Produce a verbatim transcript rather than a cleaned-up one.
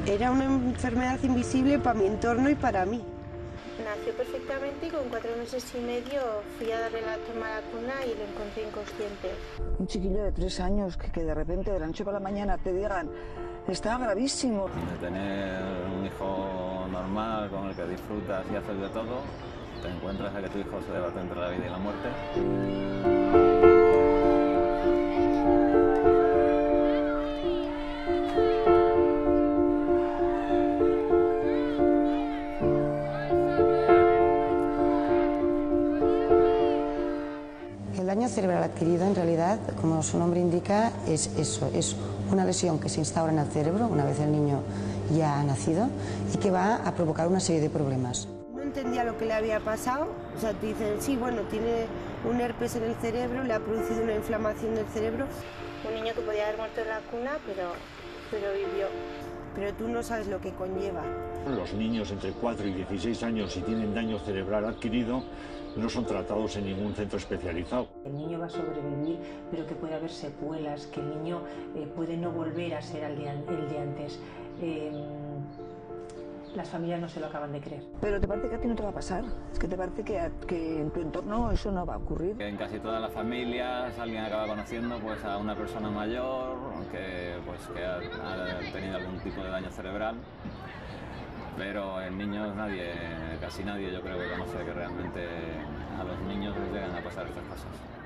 Era una enfermedad invisible para mi entorno y para mí. Nació perfectamente y con cuatro meses y medio fui a darle la toma a la cuna y lo encontré inconsciente. Un chiquillo de tres años que, que de repente de la noche para la mañana te digan, está gravísimo. De tener un hijo normal con el que disfrutas y haces de todo, te encuentras a que tu hijo se debate entre la vida y la muerte. El daño cerebral adquirido, en realidad, como su nombre indica, es eso, es una lesión que se instaura en el cerebro una vez el niño ya ha nacido y que va a provocar una serie de problemas. No entendía lo que le había pasado, o sea, te dicen, sí, bueno, tiene un herpes en el cerebro, le ha producido una inflamación del cerebro. Un niño que podía haber muerto en la cuna, pero, pero vivió. Pero tú no sabes lo que conlleva. Los niños entre cuatro y dieciséis años, si tienen daño cerebral adquirido, no son tratados en ningún centro especializado. El niño va a sobrevivir, pero que puede haber secuelas, que el niño eh, puede no volver a ser el de, el de antes. Eh, las familias no se lo acaban de creer. Pero te parece que a ti no te va a pasar, es que te parece que, a, que en tu entorno eso no va a ocurrir. En casi todas las familias alguien acaba conociendo pues, a una persona mayor que, pues, que ha, ha tenido algún tipo de daño cerebral, pero en niños nadie, casi nadie yo creo que conoce que realmente a los niños les llegan a pasar estas cosas.